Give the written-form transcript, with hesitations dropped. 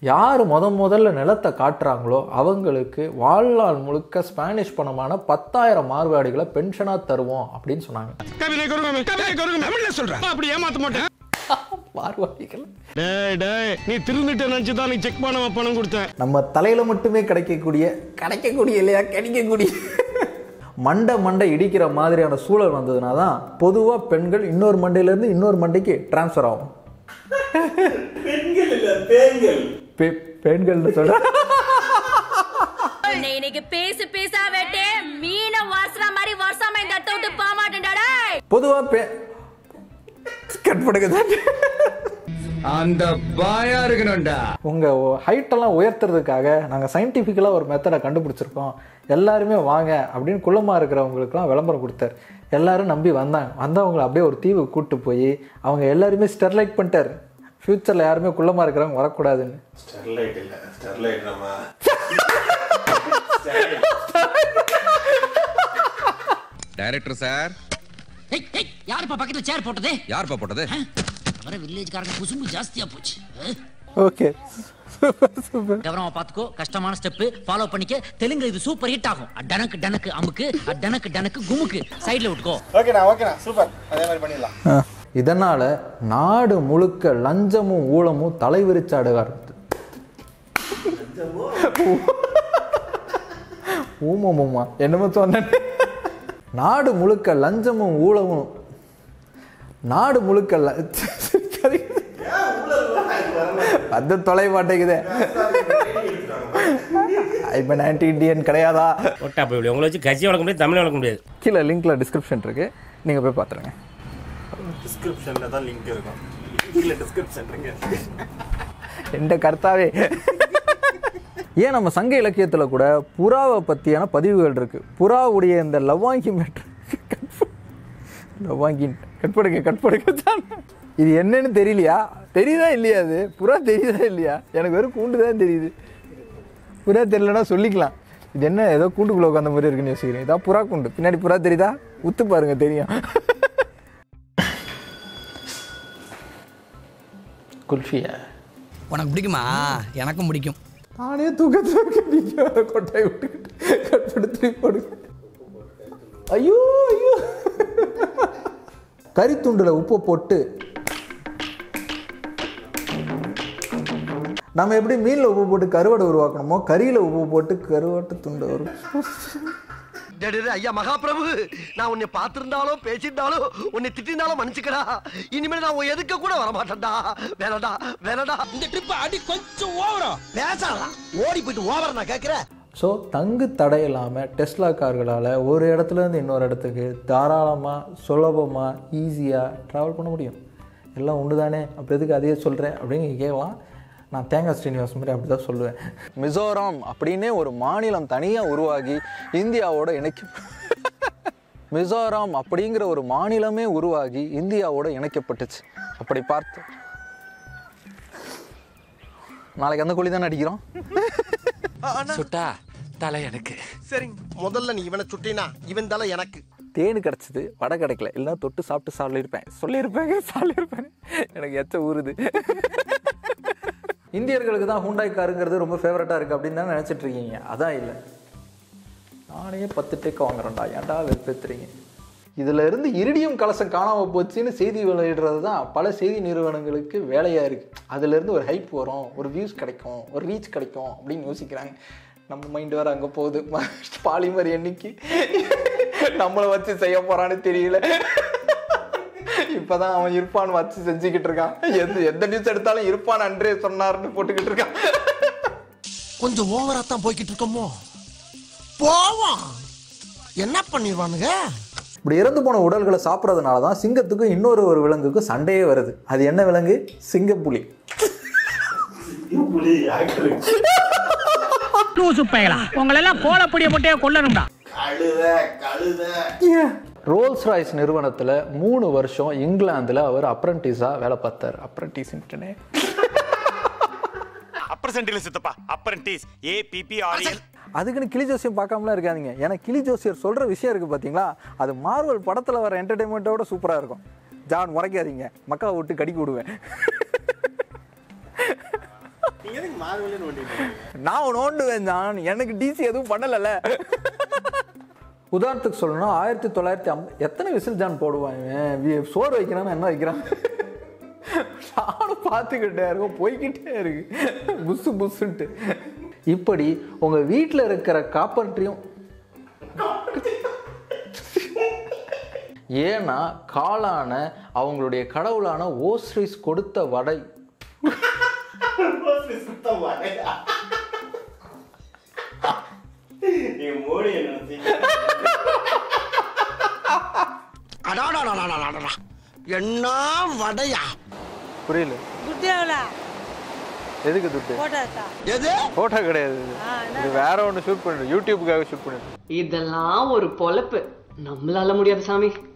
யார் முதல்ல நிலத்தை காட்டுறாங்களோ அவங்களுக்கு வாழ்நாள் முழுக்க ஸ்பானிஷ் பணமான 10,000 மார்வாடிகளை பென்ஷனாக தருவோம் அப்படின்னு சொன்னாங்க. மார்வாடிகள் நீ திருந்துட்டு நினைச்சுதான் நீ செக் பண்ண பணம் கொடுத்த. நம்ம தலையில மட்டுமே கிடைக்கக்கூடிய இல்லையா கிடைக்கக்கூடிய மண்டை இடிக்கிற மாதிரியான சூழல் வந்ததுனா தான் பொதுவாக பெண்கள் இன்னொரு மண்டையிலேருந்து இன்னொரு மண்டைக்கு டிரான்ஸ்ஃபர் ஆகும். பெண்கள் சொல்றேன். பொதுவாக அந்த பாயா இருக்கணும்டா. உங்க ஹைட் எல்லாம் உயர்த்துறதுக்காக நாங்க சயின்டிபிக்கலா ஒரு மெத்தடை கண்டுபிடிச்சிருக்கோம், எல்லாருமே வாங்க அப்படின்னு குள்ளமா இருக்கிறவங்களுக்குலாம் விளம்பரம் கொடுத்தாரு. எல்லாரும் நம்பி வந்தவங்களை அப்படியே ஒரு தீவு கூட்டு போய் அவங்க எல்லாருமே ஸ்டெர்லைட் பண்ணிட்டாரு. ஃபியூச்சர்ல யாருமே குள்ளமா இருக்கிறவங்க வரக்கூடாதுன்னு. ஸ்டெர்லைட் இல்ல, ஸ்டெர்லைட் நம்ம டைரக்டர் சார். யாருப்பா பக்கத்துல சேர் போட்டது? யாருப்பா போட்டது? அவரே வில்லேஜ்காரங்க குசும்பு ஜாஸ்தியா போச்சு. Okay super. கவனமா பாத்துக்கோ, கஷ்டமான ஸ்டெப் ஃபாலோ பண்ணிக்க. தெலுங்கு இது சூப்பர் ஹிட் ஆகும். டனக்கு டனக்கு அமுக்கு, டனக்கு குமுக்கு சைடுல விட்டுக்கோ. ஓகேண்ணா சூப்பர். அதே மாதிரி பண்ணிடலாம். இதனால நாடு முழுக்க லஞ்சமும் ஊழமும் தலைவிரிச்சாட ஆரம்பித்து. ஊமமா என்னமோ சொன்ன. நாடு முழுக்க லஞ்சமும் ஊழமும், நாடு முழுக்க அது தொலை மாட்டேங்குதே. இப்போ ஆன்டி இண்டியன் கிடையாதா? உங்களை வச்சு கட்சி வளர்க்க முடியாது, தமிழ் வளர்க்க முடியாது. கீழே லிங்க்ல டிஸ்கிரிப்ஷன் இருக்கு, நீங்க போய் பார்த்துருங்க. டிஸ்கிரிப்ஷன்ல தான் லிங்க் இருக்கும். கீழே டிஸ்கிரிப்ஷன் இருக்கு. எந்த கர்த்தாவே. ஏன் நம்ம சங்க இலக்கியத்துல கூட புறாவை பத்தியான பதிவுகள் இருக்கு. புறாவுடைய இந்த லவாங்கி மேட்ரு லவாங்கின் கட்படுக்க இது என்னன்னு தெரியலையா? தெரியுதா இல்லையா? அது புறா தெரியுதா இல்லையா? எனக்கு வெறும் கூண்டு தான் தெரியுது. புறா தெரியலன்னா சொல்லிக்கலாம். இது என்ன ஏதோ கூண்டுக்குள்ள உட்காந்த மாதிரி இருக்குன்னு யோசிக்கிறேன். இதான் புறா கூண்டு. பின்னாடி புறா தெரியுதா? உத்து பாருங்க, தெரியும். குல்ஃபியா உனக்கு பிடிக்குமா? எனக்கும் பிடிக்கும். நானே தூக்கத்தில் கொட்டாய் விட்டுக்கிட்டு கட்படுத்தி போடுங்க. ஐயோ ஐயோ. கறித்துண்டில் உப்பு போட்டு நம்ம எப்படி மீனில் உப்பு போட்டு கருவாடை உருவாக்கணுமோ கறியில் உப்பு போட்டு கருவாட்டு துண்டை வரும். ஐயா மகாபிரபு, நான் உன்னை பார்த்திருந்தாலும் பேசியிருந்தாலும் உன்னை திட்டிருந்தாலும் மன்னிச்சுக்கடா. இனிமேல் நான் எதுக்க கூட வரமாட்டேன்டா. வேணடா இந்த ட்ரிப் அடி கொஞ்சம் ஓவரா பேசாதான் ஓடி போயிட்டு ஓவரா நான் கேட்கிறேன். ஸோ தங்கு தடை இல்லாமல் டெஸ்லா கார்களால் ஒரு இடத்துலேருந்து இன்னொரு இடத்துக்கு தாராளமாக சுலபமாக ஈஸியாக ட்ராவல் பண்ண முடியும். எல்லாம் ஒன்று தானே, அப்போ எதுக்கு அதையே சொல்கிறேன் அப்படின்னு நீங்கள் கேட்கலாம். நான் தேங்காய் ஸ்ரீனிவாஸ் மாதிரி அப்படி தான் சொல்லுவேன். மிசோரம் அப்படின்னே ஒரு மாநிலம் தனியாக உருவாகி இந்தியாவோட மிசோரம் அப்படிங்கிற ஒரு மாநிலமே உருவாகி இந்தியாவோட இணைக்கப்பட்டுச்சு. அப்படி பார்த்து நாளைக்கு அந்த கோழி தானே அடிக்கிறோம். சுட்டா தலை எனக்கு. சரிங்க, முதல்ல நீ இவனை சுட்டினா இவன் தலை எனக்கு. தேனு கிடச்சிது, வடை கிடைக்கல, இல்லைன்னா தொட்டு சாப்பிட்டு சொல்லியிருப்பேன். எனக்கு எச்ச ஊறுது. இந்தியர்களுக்கு தான் ஹூண்டாய் காருங்கிறது ரொம்ப ஃபேவரட்டாக இருக்குது அப்படின்னு தான் நினச்சிட்டு இருக்கீங்க. அதான் இல்லை, நானே 10 டேக் வாங்குறேன்டா, ஏன்டா வெறுப்பேற்றுறீங்க. இதில் இருந்து இரிடியம் கலசம் காணாமல் போச்சுன்னு செய்தி வெளியிடுறது தான் பல செய்தி நிறுவனங்களுக்கு வேலையாக இருக்குது. அதுலேருந்து ஒரு ஹைப் வரும், ஒரு வியூஸ் கிடைக்கும், ஒரு ரீச் கிடைக்கும் அப்படின்னு யோசிக்கிறாங்க. நம்ம மைண்டு வேறு அங்கே போகுது. பாலிமர் என்னைக்கு நம்மளை வச்சு செய்ய போகிறான்னு தெரியல. இப்போதான் அவன் இருப்பான் வச்சு செஞ்சுக்கிட்டு இருக்கான். எந்த நியூஸ் எடுத்தாலும் இருப்பான் அன்றே சொன்னார்னு போட்டுக்கிட்டு இருக்கான். கொஞ்சம் ஓவரா தான் போய்கிட்டு இருக்கோமோ. போவான் என்ன பண்ணிடுவானுங்க. இப்படி இறந்து போன உடல்களை சாப்பிட்றதுனால தான் சிங்கத்துக்கும் இன்னொரு விலங்குக்கும் சண்டையே வருது. அது என்ன விலங்கு? சிங்கப்புலி. உங்களெல்லாம் கோலப்பொடியை போட்டே கொல்லணும்டா. ரோல்ஸ் ராய்ஸ் நிறுவனத்தில் 3 வருஷம் இங்கிலாந்தில் அவர் அப்ரண்டிஸாக வேலை பார்த்தார். அப்ரண்டிஸ்ன்ட்டுனே அதுக்குன்னு கிளி ஜோசியம் பார்க்காமலாம் இருக்காதீங்க. ஏன்னா கிளி ஜோசியர் சொல்கிற விஷயம் இருக்குது பார்த்தீங்களா, அது மார்வல் படத்தில் வர என்டர்டைன்மெண்ட்டோட சூப்பராக இருக்கும். ஜான் முறைக்காதீங்க, மக்கா விட்டு கடிக்க விடுவேன். நீங்க எதுக்கு மார்வெல்ல நோண்டிட்டீங்க? நான் நோண்டுவேன் தான், எனக்கு டிசி எதுவும் பண்ணலல. உதாரணத்துக்கு சொல்லணும்னா 1950 எத்தனை விசில் ஜான் போடுவாங்க, சோறு வைக்கிறான்னு என்ன வைக்கிறான், நானும் பார்த்துக்கிட்டே இருக்கும், போய்கிட்டே இருக்கு புசு புசுன்ட்டு. இப்படி உங்க வீட்டில் இருக்கிற காப்பர்ட்ரியும், ஏன்னா காளான அவங்களுடைய கடவுளான ஓஸ்ரிஸ் கொடுத்த வடை. என்ன வடையா? புரியல. எதுக்கு துட்டு? போட்டோ கிடையாது, இது வேற ஒன்று ஷூட் பண்ணிடு, யூடியூபுக்காக ஷூட் பண்ணிடு. இதெல்லாம் ஒரு பொழப்பு, நம்மளால முடியாது சாமி.